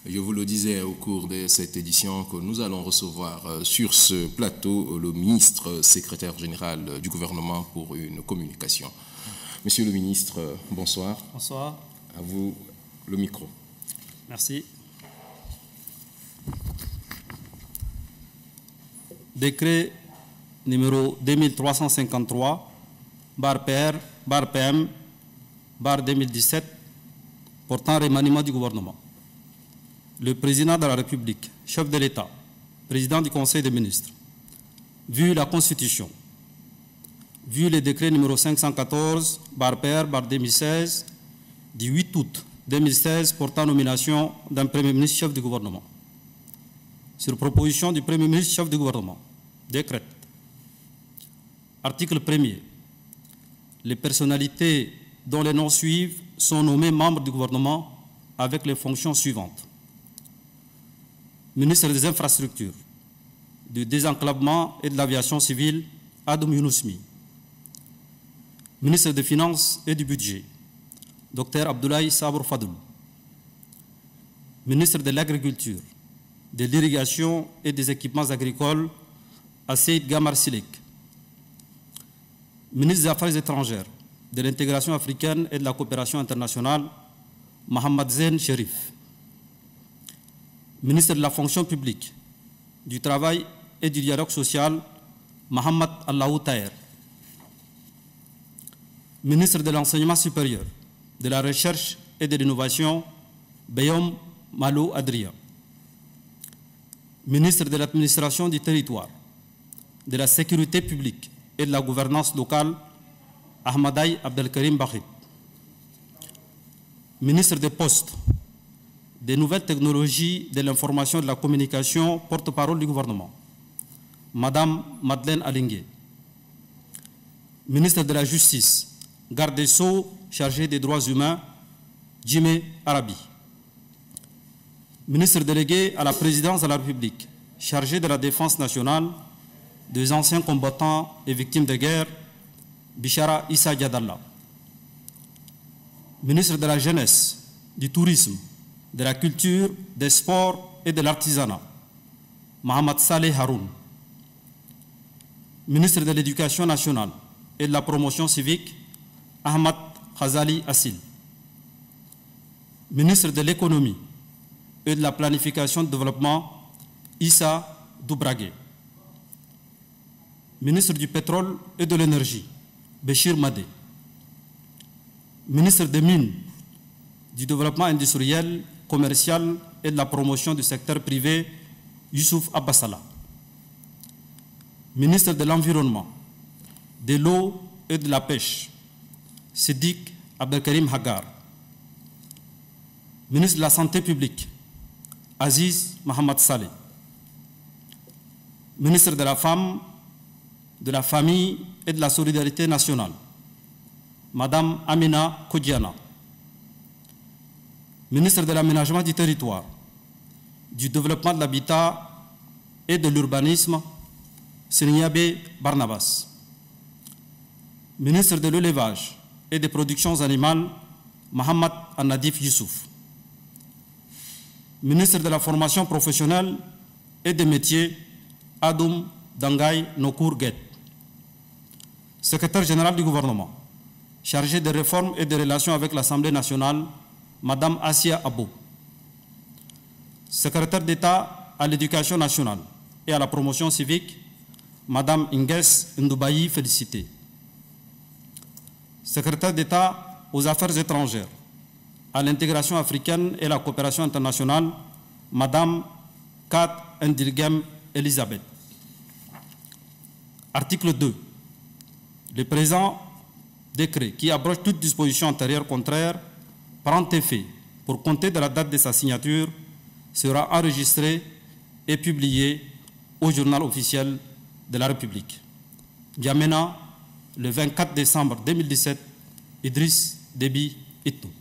Je vous le disais au cours de cette édition que nous allons recevoir sur ce plateau le ministre secrétaire général du gouvernement pour une communication. Monsieur le ministre, bonsoir. Bonsoir. À vous le micro. Merci. Décret numéro 2353, /PR, /PM, /2017, portant remaniement du gouvernement. Le président de la République, chef de l'État, président du Conseil des ministres, vu la Constitution, vu le décret numéro 514, /PR, /2016, du 8 août 2016 portant nomination d'un Premier ministre chef du gouvernement, sur proposition du Premier ministre chef du gouvernement, décrète. Article 1er. Les personnalités dont les noms suivent sont nommés membres du gouvernement avec les fonctions suivantes. Ministre des Infrastructures, du Désenclavement et de l'Aviation civile, Adoum Younoussmi. Ministre des Finances et du Budget, Dr Abdoulaye Sabour Fadoul. Ministre de l'Agriculture, de l'Irrigation et des Équipements agricoles, Asseid Gamar Silik. Ministre des Affaires étrangères, de l'Intégration africaine et de la coopération internationale, Mohamed Zen Sherif. Ministre de la Fonction publique, du Travail et du Dialogue social, Mohamed Allahou Taher. Ministre de l'Enseignement supérieur, de la Recherche et de l'Innovation, Beyom Malo Adria. Ministre de l'Administration du territoire, de la Sécurité publique et de la gouvernance locale, Ahmadaï Abdelkarim Bahid. Ministre des Postes, des Nouvelles technologies, de l'Information et de la Communication, porte-parole du gouvernement, Madame Madeleine Alingué. Ministre de la Justice, garde des Sceaux, chargé des droits humains, Jimé Arabi. Ministre délégué à la présidence de la République, chargé de la défense nationale, des anciens combattants et victimes de guerre, Bishara Issa Diadalla. Ministre de la Jeunesse, du Tourisme, de la Culture, des Sports et de l'Artisanat, Mohamed Saleh Haroun. Ministre de l'Éducation nationale et de la Promotion civique, Ahmad Khazali Assil. Ministre de l'Économie et de la Planification de développement, Issa Doubragué. Ministre du Pétrole et de l'Énergie, Béchir Madé. Ministre des Mines, du Développement industriel, commercial et de la promotion du secteur privé, Youssouf Abbasala. Ministre de l'Environnement, de l'Eau et de la Pêche, Siddiq Abdelkarim Hagar. Ministre de la Santé publique, Aziz Mohamed Saleh. Ministre de la Femme, de la Famille et de la Solidarité nationale, Madame Amina Kodiana. Ministre de l'Aménagement du territoire, du Développement de l'Habitat et de l'Urbanisme, Seniabe Barnabas. Ministre de l'Élevage et des Productions animales, Mohamed An-Nadif Youssouf. Ministre de la Formation professionnelle et des métiers, Adoum Dangay Nokour Guet. Secrétaire général du gouvernement, chargé des réformes et des relations avec l'Assemblée nationale, Madame Assia Abou. Secrétaire d'État à l'éducation nationale et à la promotion civique, Madame Inges Ndoubayi Félicité. Secrétaire d'État aux affaires étrangères, à l'intégration africaine et la coopération internationale, Madame Kat Ndirgem Elisabeth. Article 2. Le présent décret, qui abroge toute disposition antérieure contraire, prend effet pour compter de la date de sa signature, sera enregistré et publié au journal officiel de la République. N'Djamena, le 24 décembre 2017, Idriss Déby Itnou.